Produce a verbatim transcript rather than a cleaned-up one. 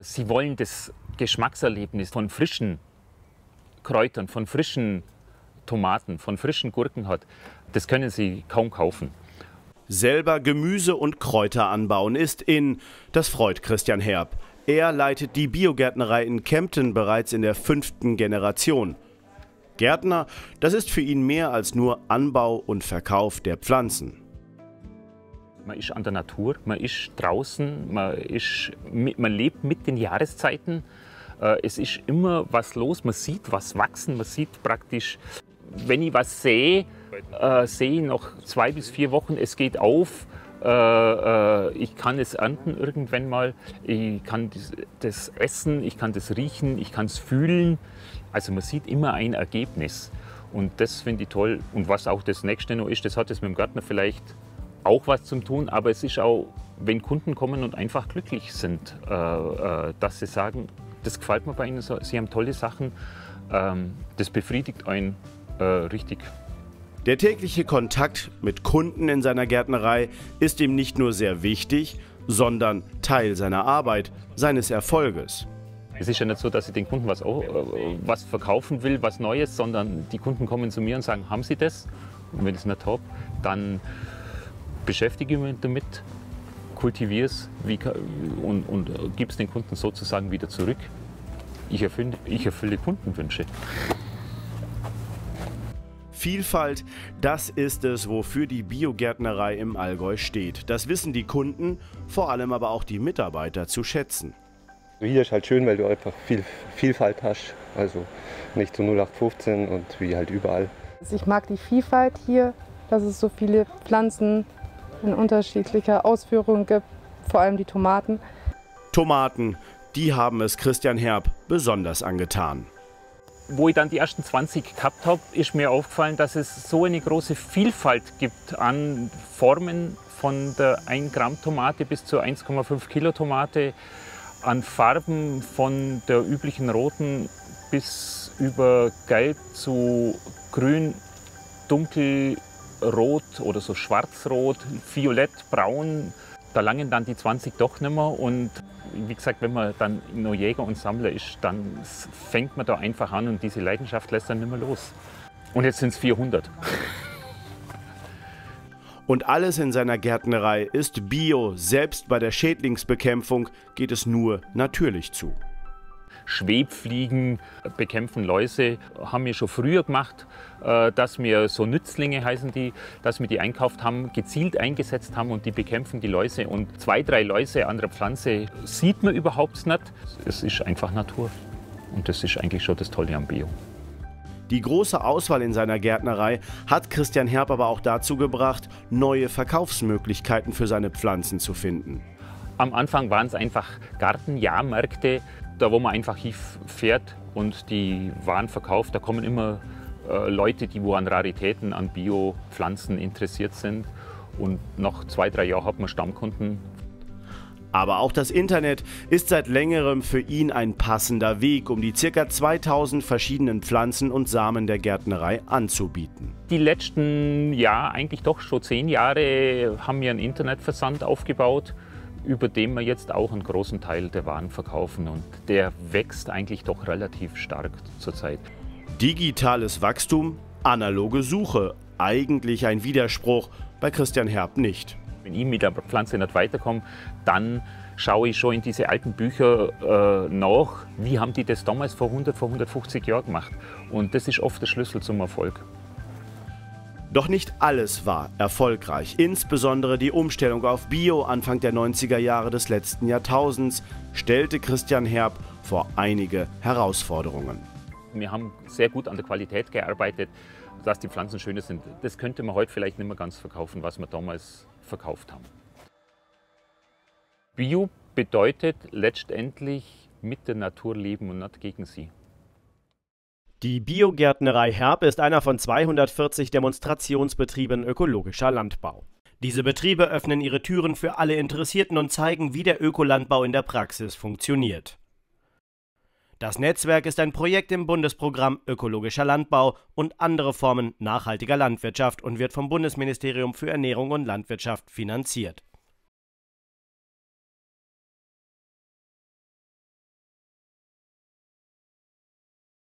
Sie wollen das Geschmackserlebnis von frischen Kräutern, von frischen Tomaten, von frischen Gurken hat. Das können Sie kaum kaufen. Selber Gemüse und Kräuter anbauen ist in. Das freut Christian Herb. Er leitet die Biogärtnerei in Kempten bereits in der fünften Generation. Gärtner, das ist für ihn mehr als nur Anbau und Verkauf der Pflanzen. Man ist an der Natur, man ist draußen, man, ist, man lebt mit den Jahreszeiten. Es ist immer was los, man sieht was wachsen, man sieht praktisch, wenn ich was sehe, äh, sehe ich noch zwei bis vier Wochen, es geht auf. Äh, äh, ich kann es ernten irgendwann mal, ich kann das, das essen, ich kann das riechen, ich kann es fühlen. Also man sieht immer ein Ergebnis und das finde ich toll. Und was auch das Nächste noch ist, das hat es mit dem Gärtner vielleicht auch was zu tun, aber es ist auch, wenn Kunden kommen und einfach glücklich sind, äh, äh, dass sie sagen, das gefällt mir bei Ihnen, Sie haben tolle Sachen, ähm, das befriedigt einen äh, richtig. Der tägliche Kontakt mit Kunden in seiner Gärtnerei ist ihm nicht nur sehr wichtig, sondern Teil seiner Arbeit, seines Erfolges. Es ist ja nicht so, dass ich den Kunden was, oh, was verkaufen will, was Neues, sondern die Kunden kommen zu mir und sagen, haben Sie das? Und wenn ich es nicht habe, dann beschäftige ich mich damit, kultiviere es und, und gebe es den Kunden sozusagen wieder zurück. Ich erfülle, ich erfülle Kundenwünsche. Vielfalt, das ist es, wofür die Biogärtnerei im Allgäu steht. Das wissen die Kunden, vor allem aber auch die Mitarbeiter zu schätzen. Hier ist halt schön, weil du einfach viel Vielfalt hast, also nicht so null acht fünfzehn und wie halt überall. Ich mag die Vielfalt hier, dass es so viele Pflanzen in unterschiedlicher Ausführung gibt, vor allem die Tomaten. Tomaten, die haben es Christian Herb besonders angetan. Wo ich dann die ersten zwanzig gehabt habe, ist mir aufgefallen, dass es so eine große Vielfalt gibt an Formen, von der ein Gramm Tomate bis zur eins Komma fünf Kilo Tomate, an Farben von der üblichen roten bis über gelb zu grün, dunkelrot oder so schwarzrot, violett, braun. Da langen dann die zwanzig doch nicht mehr. Und wie gesagt, wenn man dann nur Jäger und Sammler ist, dann fängt man da einfach an und diese Leidenschaft lässt dann nicht mehr los. Und jetzt sind es vierhundert. Und alles in seiner Gärtnerei ist Bio. Selbst bei der Schädlingsbekämpfung geht es nur natürlich zu. Schwebfliegen bekämpfen Läuse, haben wir schon früher gemacht, dass wir so Nützlinge heißen die, dass wir die einkauft haben, gezielt eingesetzt haben und die bekämpfen die Läuse. Und zwei, drei Läuse an der Pflanze sieht man überhaupt nicht. Es ist einfach Natur und das ist eigentlich schon das Tolle am Bio. Die große Auswahl in seiner Gärtnerei hat Christian Herb aber auch dazu gebracht, neue Verkaufsmöglichkeiten für seine Pflanzen zu finden. Am Anfang waren es einfach Gartenjahrmärkte, da wo man einfach hinfährt und die Waren verkauft. Da kommen immer äh, Leute, die wo an Raritäten, an Biopflanzen interessiert sind. Und nach zwei, drei Jahren hat man Stammkunden. Aber auch das Internet ist seit längerem für ihn ein passender Weg, um die ca. zweitausend verschiedenen Pflanzen und Samen der Gärtnerei anzubieten. Die letzten, ja, eigentlich doch schon zehn Jahre haben wir einen Internetversand aufgebaut, über den wir jetzt auch einen großen Teil der Waren verkaufen. Und der wächst eigentlich doch relativ stark zurzeit. Digitales Wachstum, analoge Suche. Eigentlich ein Widerspruch, bei Christian Herb nicht. Wenn ich mit der Pflanze nicht weiterkomme, dann schaue ich schon in diese alten Bücher äh, nach, wie haben die das damals vor hundert, vor hundertfünfzig Jahren gemacht. Und das ist oft der Schlüssel zum Erfolg. Doch nicht alles war erfolgreich. Insbesondere die Umstellung auf Bio Anfang der neunziger Jahre des letzten Jahrtausends stellte Christian Herb vor einige Herausforderungen. Wir haben sehr gut an der Qualität gearbeitet, dass die Pflanzen schöner sind. Das könnte man heute vielleicht nicht mehr ganz verkaufen, was wir damals verkauft haben. Bio bedeutet letztendlich mit der Natur leben und nicht gegen sie. Die Biogärtnerei Herb ist einer von zweihundertvierzig Demonstrationsbetrieben ökologischer Landbau. Diese Betriebe öffnen ihre Türen für alle Interessierten und zeigen, wie der Ökolandbau in der Praxis funktioniert. Das Netzwerk ist ein Projekt im Bundesprogramm Ökologischer Landbau und andere Formen nachhaltiger Landwirtschaft und wird vom Bundesministerium für Ernährung und Landwirtschaft finanziert.